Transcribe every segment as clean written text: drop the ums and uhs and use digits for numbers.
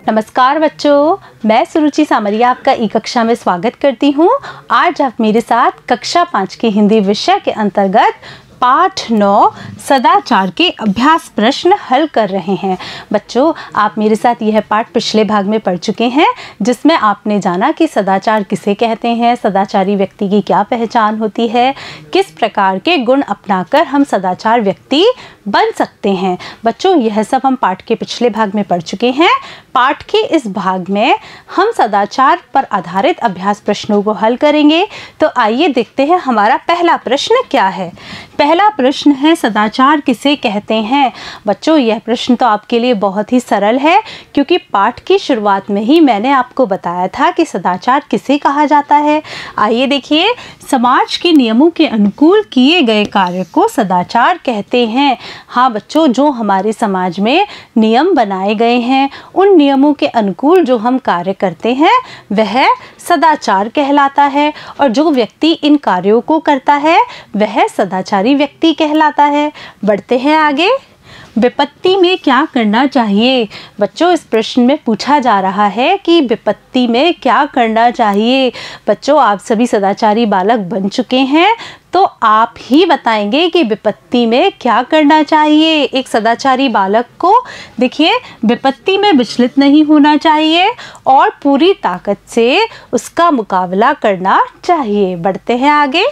नमस्कार बच्चों, मैं सुरुचि सामरिया आपका ई कक्षा में स्वागत करती हूँ। आज आप मेरे साथ कक्षा 5 के हिंदी विषय के अंतर्गत पाठ 9 सदाचार के अभ्यास प्रश्न हल कर रहे हैं। बच्चों, आप मेरे साथ यह पाठ पिछले भाग में पढ़ चुके हैं, जिसमें आपने जाना कि सदाचार किसे कहते हैं, सदाचारी व्यक्ति की क्या पहचान होती है, किस प्रकार के गुण अपनाकर हम सदाचार व्यक्ति बन सकते हैं। बच्चों, यह सब हम पाठ के पिछले भाग में पढ़ चुके हैं। पाठ के इस भाग में हम सदाचार पर आधारित अभ्यास प्रश्नों को हल करेंगे। तो आइए देखते हैं हमारा पहला प्रश्न क्या है। पहला प्रश्न है, सदाचार किसे कहते हैं। बच्चों, यह प्रश्न तो आपके लिए बहुत ही सरल है, क्योंकि पाठ की शुरुआत में ही मैंने आपको बताया था कि सदाचार किसे कहा जाता है। आइए देखिए, समाज के नियमों के अनुकूल किए गए कार्य को सदाचार कहते हैं। हाँ बच्चों, जो हमारे समाज में नियम बनाए गए हैं, उन नियमों के अनुकूल जो हम कार्य करते हैं वह सदाचार कहलाता है, और जो व्यक्ति इन कार्यों को करता है वह सदाचारी व्यक्ति कहलाता है। बढ़ते हैं आगे। विपत्ति में क्या करना चाहिए। बच्चों, इस प्रश्न में पूछा जा रहा है कि विपत्ति में क्या करना चाहिए। बच्चों, आप सभी सदाचारी बालक बन चुके हैं, तो आप ही बताएंगे कि विपत्ति में क्या करना चाहिए एक सदाचारी बालक को। देखिए, विपत्ति में विचलित नहीं होना चाहिए और पूरी ताकत से उसका मुकाबला करना चाहिए। बढ़ते हैं आगे।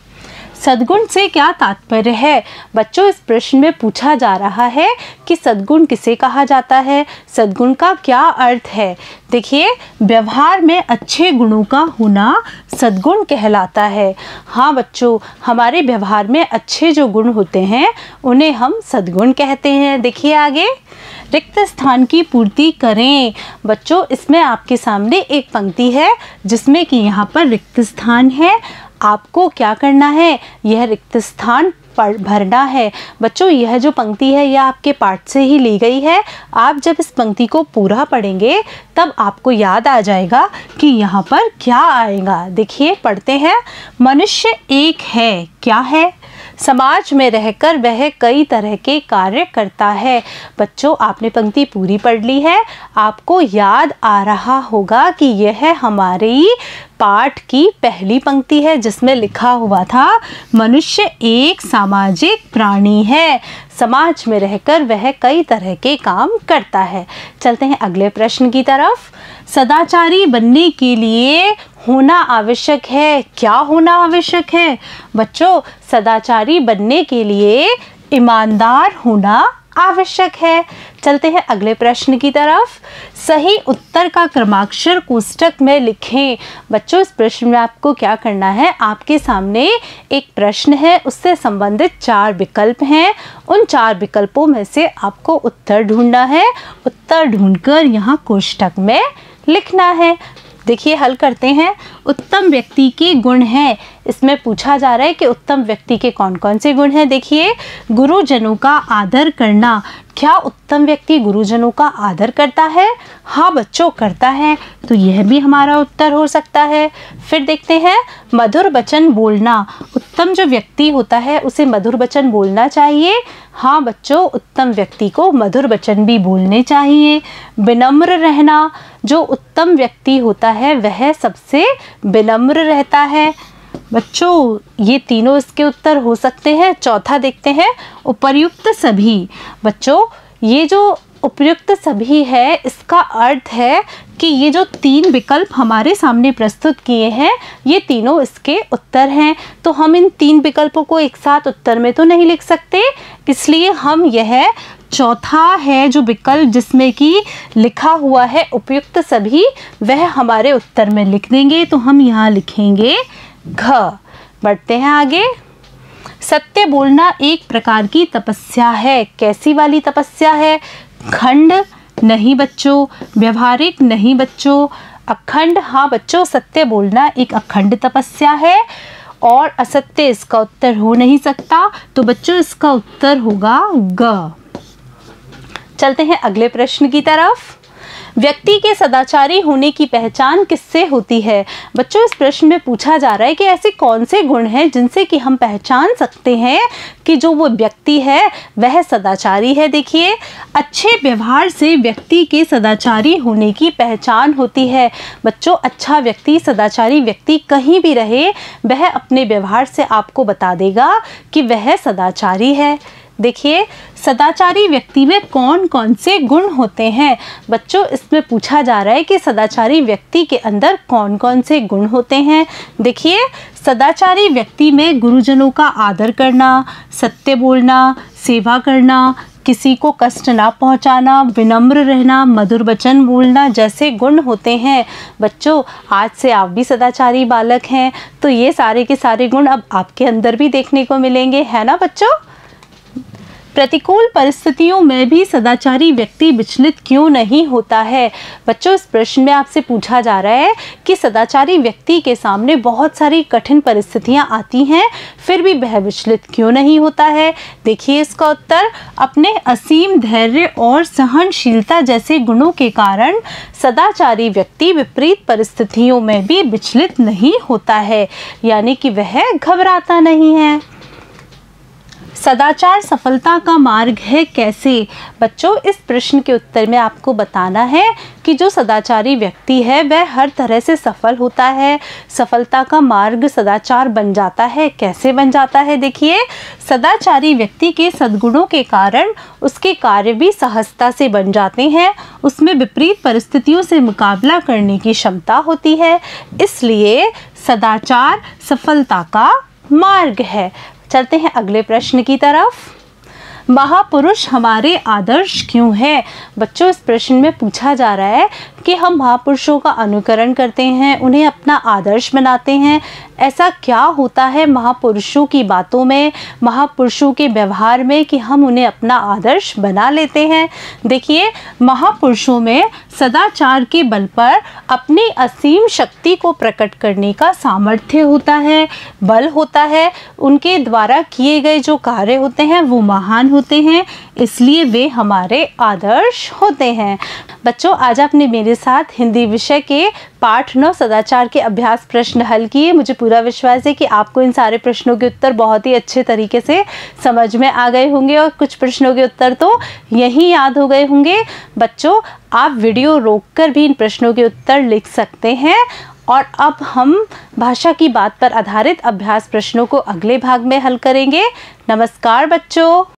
सद्गुण से क्या तात्पर्य है। बच्चों, इस प्रश्न में पूछा जा रहा है कि सद्गुण किसे कहा जाता है, सद्गुण का क्या अर्थ है। देखिए, व्यवहार में अच्छे गुणों का होना सद्गुण कहलाता है। हाँ बच्चों, हमारे व्यवहार में अच्छे जो गुण होते हैं उन्हें हम सद्गुण कहते हैं। देखिए आगे, रिक्त स्थान की पूर्ति करें। बच्चों, इसमें आपके सामने एक पंक्ति है जिसमें कि यहाँ पर रिक्त स्थान है। आपको क्या करना है, यह रिक्त स्थान भरना है। बच्चों, यह जो पंक्ति है यह आपके पाठ से ही ली गई है। आप जब इस पंक्ति को पूरा पढ़ेंगे तब आपको याद आ जाएगा कि यहाँ पर क्या आएगा। देखिए, पढ़ते हैं। मनुष्य एक है, क्या है, समाज में रहकर वह कई तरह के कार्य करता है। बच्चों, आपने पंक्ति पूरी पढ़ ली है। आपको याद आ रहा होगा कि यह हमारी पाठ की पहली पंक्ति है, जिसमें लिखा हुआ था मनुष्य एक सामाजिक प्राणी है, समाज में रहकर वह कई तरह के काम करता है। चलते हैं अगले प्रश्न की तरफ। सदाचारी बनने के लिए होना आवश्यक है। क्या होना आवश्यक है। बच्चों, सदाचारी बनने के लिए ईमानदार होना आवश्यक है। चलते हैं अगले प्रश्न की तरफ। सही उत्तर का क्रमाक्षर कोष्टक में लिखें। बच्चों, इस प्रश्न में आपको क्या करना है, आपके सामने एक प्रश्न है, उससे संबंधित 4 विकल्प हैं। उन 4 विकल्पों में से आपको उत्तर ढूंढना है। उत्तर ढूंढकर यहाँ कोष्टक में लिखना है। देखिए, हल करते हैं। उत्तम व्यक्ति के गुण हैं। इसमें पूछा जा रहा है कि उत्तम व्यक्ति के कौन कौन से गुण हैं। देखिए, गुरुजनों का आदर करना। क्या उत्तम व्यक्ति गुरुजनों का आदर करता है। हाँ बच्चों, करता है, तो यह भी हमारा उत्तर हो सकता है। फिर देखते हैं, मधुर वचन बोलना। उत्तम जो व्यक्ति होता है उसे मधुर वचन बोलना चाहिए। हाँ बच्चों, उत्तम व्यक्ति को मधुर वचन भी बोलने चाहिए। विनम्र रहना। जो उत्तम व्यक्ति होता है वह सबसे विनम्र रहता है। बच्चों, ये तीनों इसके उत्तर हो सकते हैं। चौथा देखते हैं, उपर्युक्त सभी। बच्चों, ये जो उपर्युक्त सभी है, इसका अर्थ है कि ये जो 3 विकल्प हमारे सामने प्रस्तुत किए हैं ये तीनों इसके उत्तर हैं। तो हम इन 3 विकल्पों को एक साथ उत्तर में तो नहीं लिख सकते, इसलिए हम यह चौथा है जो विकल्प जिसमें कि लिखा हुआ है उपयुक्त सभी, वह हमारे उत्तर में लिख देंगे। तो हम यहाँ लिखेंगे घ। बढ़ते हैं आगे। सत्य बोलना एक प्रकार की तपस्या है। कैसी वाली तपस्या है। खंड नहीं बच्चों, व्यवहारिक नहीं बच्चों, अखंड। हाँ बच्चों, सत्य बोलना एक अखंड तपस्या है, और असत्य इसका उत्तर हो नहीं सकता। तो बच्चों, इसका उत्तर होगा ग। चलते हैं अगले प्रश्न की तरफ। व्यक्ति के सदाचारी होने की पहचान किससे होती है? बच्चों, इस प्रश्न में पूछा जा रहा है कि ऐसे कौन से गुण हैं जिनसे कि हम पहचान सकते हैं कि जो वो व्यक्ति है वह सदाचारी है। देखिए, अच्छे व्यवहार से व्यक्ति के सदाचारी होने की पहचान होती है। बच्चों, अच्छा व्यक्ति, सदाचारी व्यक्ति कहीं भी रहे वह अपने व्यवहार से आपको बता देगा कि वह सदाचारी है। देखिए, सदाचारी व्यक्ति में कौन कौन से गुण होते हैं? बच्चों, इसमें पूछा जा रहा है कि सदाचारी व्यक्ति के अंदर कौन कौन से गुण होते हैं। देखिए, सदाचारी व्यक्ति में गुरुजनों का आदर करना, सत्य बोलना, सेवा करना, किसी को कष्ट ना पहुंचाना, विनम्र रहना, मधुर वचन बोलना जैसे गुण होते हैं। बच्चों, आज से आप भी सदाचारी बालक हैं, तो ये सारे के सारे गुण अब आपके अंदर भी देखने को मिलेंगे, है ना बच्चों? प्रतिकूल परिस्थितियों में भी सदाचारी व्यक्ति विचलित क्यों नहीं होता है? बच्चों, इस प्रश्न में आपसे पूछा जा रहा है कि सदाचारी व्यक्ति के सामने बहुत सारी कठिन परिस्थितियां आती हैं, फिर भी वह विचलित क्यों नहीं होता है? देखिए, इसका उत्तर अपने असीम धैर्य और सहनशीलता जैसे गुणों के कारण सदाचारी व्यक्ति विपरीत परिस्थितियों में भी विचलित नहीं होता है, यानी कि वह घबराता नहीं है। सदाचार सफलता का मार्ग है कैसे? बच्चों, इस प्रश्न के उत्तर में आपको बताना है कि जो सदाचारी व्यक्ति है वह हर तरह से सफल होता है। सफलता का मार्ग सदाचार बन जाता है। कैसे बन जाता है? देखिए, सदाचारी व्यक्ति के सद्गुणों के कारण उसके कार्य भी सहजता से बन जाते हैं। उसमें विपरीत परिस्थितियों से मुकाबला करने की क्षमता होती है, इसलिए सदाचार सफलता का मार्ग है। चलते हैं अगले प्रश्न की तरफ। महापुरुष हमारे आदर्श क्यों है? बच्चों, इस प्रश्न में पूछा जा रहा है कि हम महापुरुषों का अनुकरण करते हैं, उन्हें अपना आदर्श बनाते हैं। ऐसा क्या होता है महापुरुषों की बातों में, महापुरुषों के व्यवहार में कि हम उन्हें अपना आदर्श बना लेते हैं? देखिए, महापुरुषों में सदाचार के बल पर अपनी असीम शक्ति को प्रकट करने का सामर्थ्य होता है, बल होता है। उनके द्वारा किए गए जो कार्य होते हैं वो महान होते हैं, इसलिए वे हमारे आदर्श होते हैं। बच्चों, आज आपने मेरे साथ हिंदी विषय के पाठ 9 सदाचार के अभ्यास प्रश्न हल किए। मुझे पूरा विश्वास है कि आपको इन सारे प्रश्नों के उत्तर बहुत ही अच्छे तरीके से समझ में आ गए होंगे और कुछ प्रश्नों के उत्तर तो यहीं याद हो गए होंगे। बच्चों, आप वीडियो रोककर भी इन प्रश्नों के उत्तर लिख सकते हैं। और अब हम भाषा की बात पर आधारित अभ्यास प्रश्नों को अगले भाग में हल करेंगे। नमस्कार बच्चों।